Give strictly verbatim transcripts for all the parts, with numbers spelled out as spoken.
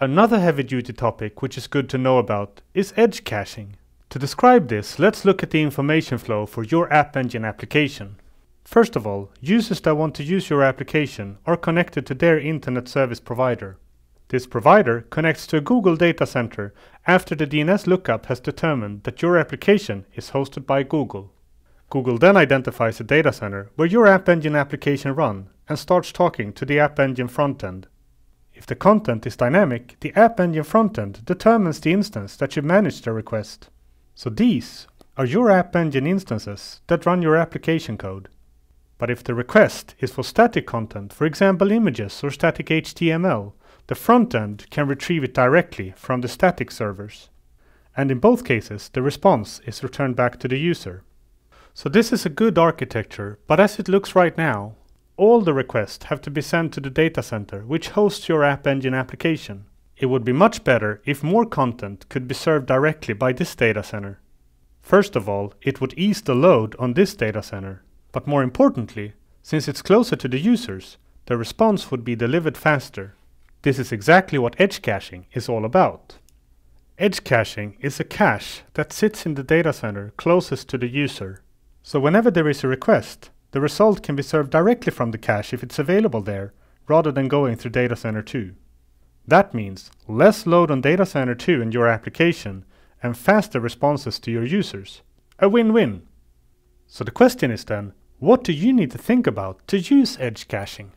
Another heavy-duty topic which is good to know about is edge caching. To describe this, let's look at the information flow for your App Engine application. First of all, users that want to use your application are connected to their internet service provider. This provider connects to a Google data center after the D N S lookup has determined that your application is hosted by Google. Google then identifies a data center where your App Engine application runs and starts talking to the App Engine frontend. If the content is dynamic, the App Engine frontend determines the instance that should manage the request. So these are your App Engine instances that run your application code. But if the request is for static content, for example images or static H T M L, the frontend can retrieve it directly from the static servers. And in both cases, the response is returned back to the user. So this is a good architecture, but as it looks right now, all the requests have to be sent to the data center which hosts your App Engine application. It would be much better if more content could be served directly by this data center. First of all, it would ease the load on this data center. But more importantly, since it's closer to the users, the response would be delivered faster. This is exactly what edge caching is all about. Edge caching is a cache that sits in the data center closest to the user. So whenever there is a request, the result can be served directly from the cache if it's available there, rather than going through data center two. That means less load on data center two in your application and faster responses to your users. A win-win. So the question is then, what do you need to think about to use edge caching?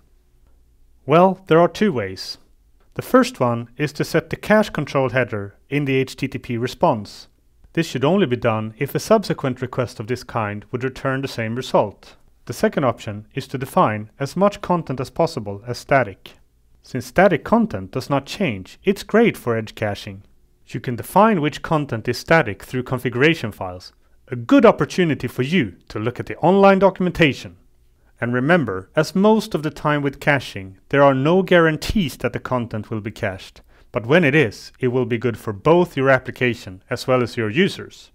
Well, there are two ways. The first one is to set the cache control header in the H T T P response. This should only be done if a subsequent request of this kind would return the same result. The second option is to define as much content as possible as static. Since static content does not change, it's great for edge caching. You can define which content is static through configuration files. A good opportunity for you to look at the online documentation. And remember, as most of the time with caching, there are no guarantees that the content will be cached. But when it is, it will be good for both your application as well as your users.